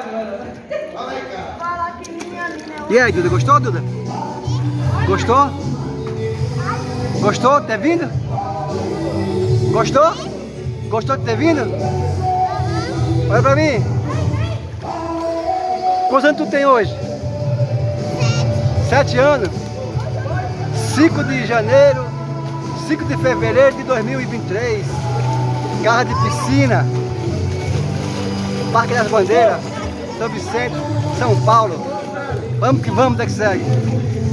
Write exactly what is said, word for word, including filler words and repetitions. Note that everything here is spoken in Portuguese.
E aí, Duda, gostou, Duda? Gostou? Gostou de ter vindo? Gostou? Gostou de ter vindo? Olha pra mim. Quantos anos tu tem hoje? Sete anos? cinco de janeiro, cinco de fevereiro de dois mil e vinte e três. Casa de piscina. Parque das Bandeiras. São Vicente, São Paulo. Vamos que vamos, Dexeg.